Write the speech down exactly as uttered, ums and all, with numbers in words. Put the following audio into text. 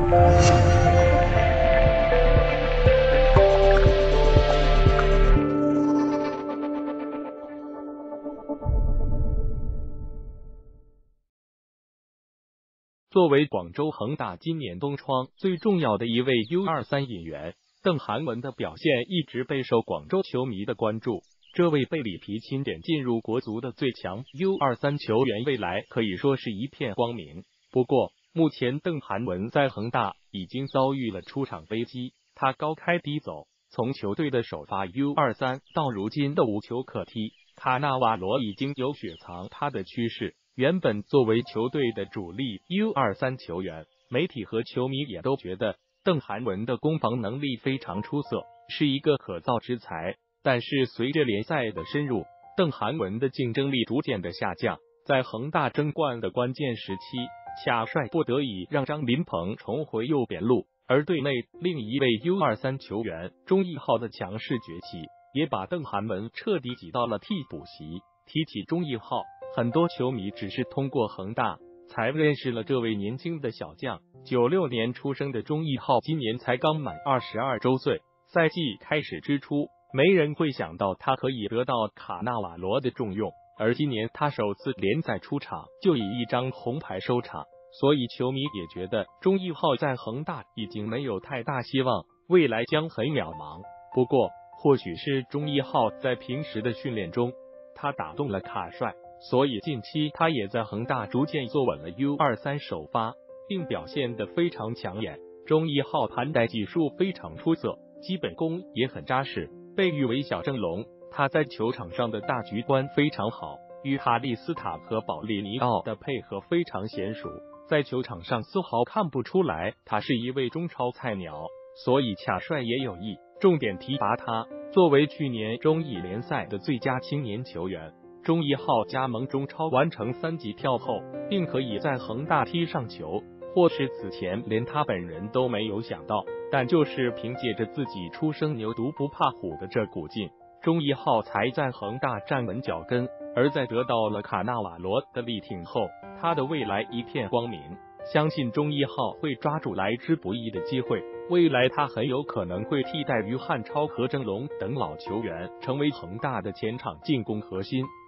作为广州恒大今年冬窗最重要的一位 U 二十三 引援，邓涵文的表现一直备受广州球迷的关注。这位被里皮钦点进入国足的最强 U 二十三 球员，未来可以说是一片光明。不过，目前邓涵文在恒大已经遭遇了出场危机，他高开低走，从球队的首发 U 二十三 到如今的无球可踢，卡纳瓦罗已经有雪藏他的趋势。原本作为球队的主力 U 二十三 球员，媒体和球迷也都觉得邓涵文的攻防能力非常出色，是一个可造之才。但是随着联赛的深入，邓涵文的竞争力逐渐的下降，在恒大争冠的关键时期，卡帅不得已让张琳芃重回右边路，而队内另一位 U 二十三 球员钟义浩的强势崛起，也把邓涵文彻底挤到了替补席。提起钟义浩，很多球迷只是通过恒大才认识了这位年轻的小将。九六年出生的钟义浩今年才刚满二十二周岁，赛季开始之初，没人会想到他可以得到卡纳瓦罗的重用，而今年他首次联赛出场就以一张红牌收场，所以球迷也觉得钟义浩在恒大已经没有太大希望，未来将很渺茫。不过，或许是钟义浩在平时的训练中，他打动了卡帅，所以近期他也在恒大逐渐坐稳了 U 二十三 首发，并表现得非常抢眼。钟义浩盘带技术非常出色，基本功也很扎实，被誉为小正龙。他在球场上的大局观非常好，与哈利斯塔和保利尼奥的配合非常娴熟，在球场上丝毫看不出来他是一位中超菜鸟，所以卡帅也有意重点提拔他。作为去年中乙联赛的最佳青年球员，钟义浩加盟中超完成三级跳后，并可以在恒大踢上球，或是此前连他本人都没有想到，但就是凭借着自己初生牛犊不怕虎的这股劲，钟义浩才在恒大站稳脚跟。而在得到了卡纳瓦罗的力挺后，他的未来一片光明。相信钟义浩会抓住来之不易的机会，未来他很有可能会替代于汉超和郑龙等老球员，成为恒大的前场进攻核心。